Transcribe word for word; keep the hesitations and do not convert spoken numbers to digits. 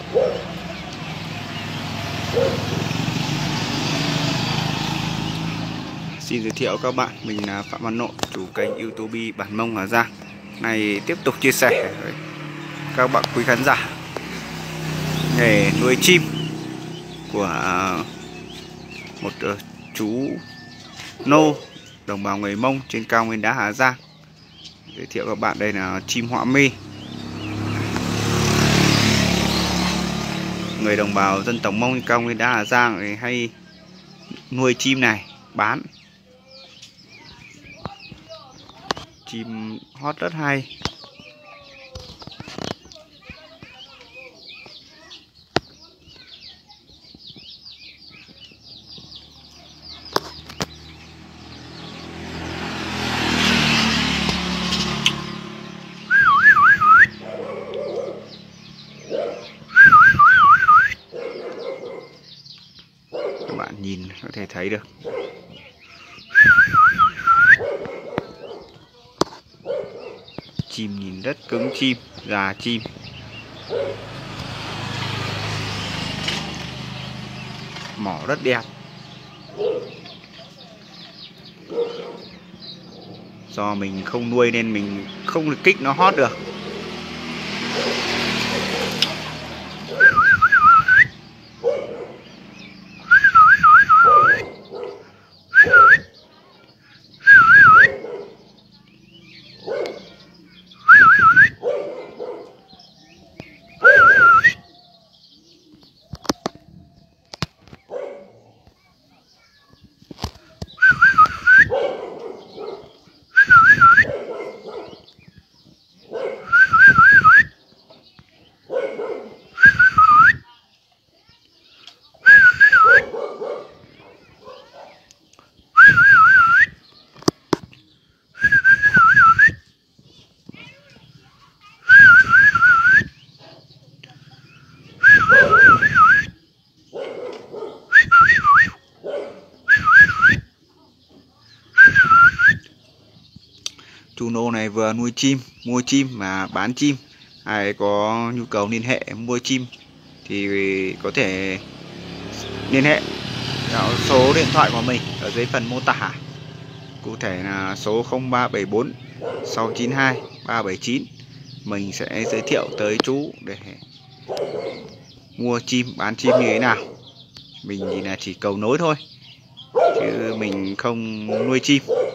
Xin giới thiệu các bạn, mình là Phạm Văn Nội, chủ kênh YouTube Bản Mông Hà Giang. Này tiếp tục chia sẻ với các bạn quý khán giả nghề nuôi chim của một chú Nô đồng bào người Mông trên cao nguyên đá Hà Giang. Giới thiệu các bạn, đây là chim họa mi. Người đồng bào dân tộc Mông trên cao nguyên đá Hà Giang thì hay nuôi chim này bán. Chim hót rất hay. Các bạn nhìn có thể thấy được. Chim nhìn rất cứng, chim già chim. Mỏ rất đẹp. Do mình không nuôi nên mình không được kích nó hót được. Chú Nô này vừa nuôi chim, mua chim mà bán chim. Ai có nhu cầu liên hệ mua chim thì có thể liên hệ theo số điện thoại của mình ở dưới phần mô tả. Cụ thể là số không ba bảy bốn sáu chín hai ba bảy chín. Mình sẽ giới thiệu tới chú để mua chim, bán chim như thế nào. Mình thì là chỉ cầu nối thôi, chứ mình không nuôi chim.